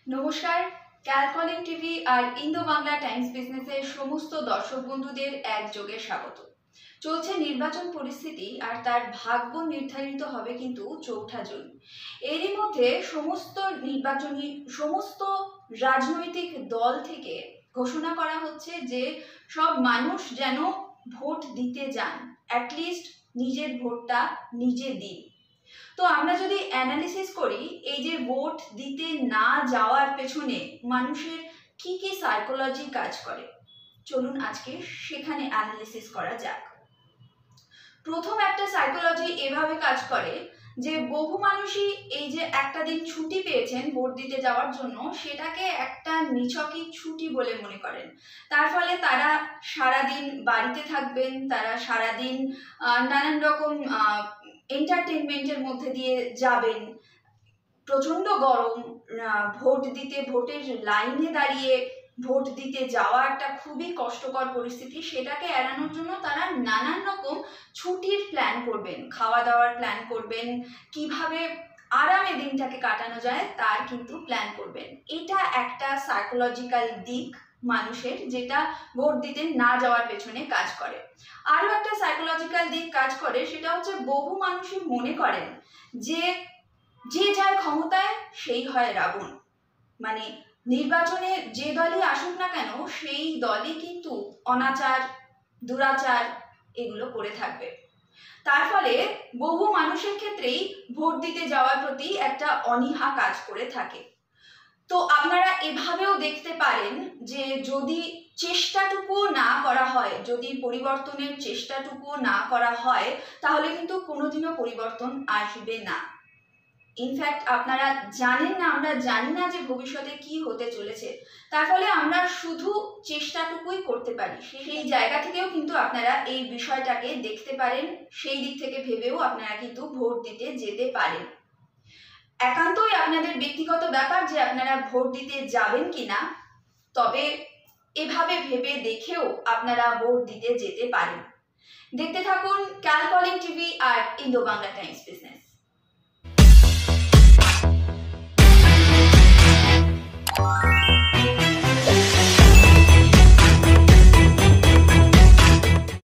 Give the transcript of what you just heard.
নমস্কার, ক্যালকলিং টিভি আর ইন্দো বাংলা টাইমস বিজনেসের সমস্ত দর্শক বন্ধুদের একযোগে স্বাগত। চলছে নির্বাচন পরিস্থিতি আর তার ভাগ্য নির্ধারিত হবে কিন্তু 4 জুন। এরই মধ্যে সমস্ত রাজনৈতিক দল থেকে ঘোষণা করা হচ্ছে যে সব মানুষ যেন ভোট দিতে যান, অ্যাটলিস্ট নিজের ভোটটা নিজে দিন। তো আমরা যদি অ্যানালিসিস করি এই যে ভোট দিতে না যাওয়ার পেছনে মানুষের কি কি সাইকোলজি কাজ করে, চলুন আজকে সেখানে অ্যানালিসিস করা যাক। প্রথম একটা সাইকোলজি এভাবে কাজ করে যে বহু মানুষই এই যে একটা দিন ছুটি পেয়েছেন ভোট দিতে যাওয়ার জন্য, সেটাকে একটা নিছকই ছুটি বলে মনে করেন। তার ফলে তারা সারাদিন বাড়িতে থাকবেন, তারা সারাদিন নানান রকম এন্টারটেনমেন্টের মধ্যে দিয়ে যাবেন। প্রচন্ড গরম, ভোটের লাইনে দাঁড়িয়ে ভোট দিতে যাওয়া একটা খুবই কষ্টকর পরিস্থিতি। সেটাকে এড়ানোর জন্য তারা নানান রকম ছুটির প্ল্যান করবেন, খাওয়া দাওয়ার প্ল্যান করবেন, কিভাবে আরামে দিনটাকে কাটানো যায় তার কিন্তু প্ল্যান করবেন। এটা একটা সাইকোলজিক্যাল দিক মানুষের, যেটা ভোট দিতে না যাওয়ার পেছনে কাজ করে। আরও একটা সাইকোলজিক্যাল দিক কাজ করে, সেটা হচ্ছে বহু মানুষই মনে করেন যে যায় ক্ষমতায় সেই হয় রাবণ। মানে নির্বাচনে যে দলই আসুক না কেন সেই দলই কিন্তু অনাচার, দুরাচার এগুলো করে থাকবে। তার ফলে বহু মানুষের ক্ষেত্রেই ভোট দিতে যাওয়ার প্রতি একটা অনীহা কাজ করে থাকে। তো আপনারা এভাবেও দেখতে পারেন যে যদি চেষ্টাটুকু না করা হয়, যদি পরিবর্তনের চেষ্টাটুকু না করা হয়, তাহলে কিন্তু কোনোদিনও পরিবর্তন আসবে না। ইনফ্যাক্ট আপনারা জানেন না, আমরা জানি না যে ভবিষ্যতে কি হতে চলেছে। তার ফলে আমরা শুধু চেষ্টাটুকুই করতে পারি। সেই জায়গা থেকেও কিন্তু আপনারা এই বিষয়টাকে দেখতে পারেন, সেই দিক থেকে ভেবেও আপনারা কিন্তু ভোট দিতে যেতে পারেন। একান্তই আপনাদের ব্যক্তিগত ব্যাপার যে আপনারা ভোট দিতে যাবেন কিনা, তবে এভাবে ভেবে দেখেও আপনারা ভোট দিতে যেতে পারেন। দেখতে থাকুন ক্যালকলিং টিভি আর ইন্দো বাংলা টাইমস বিজনেস।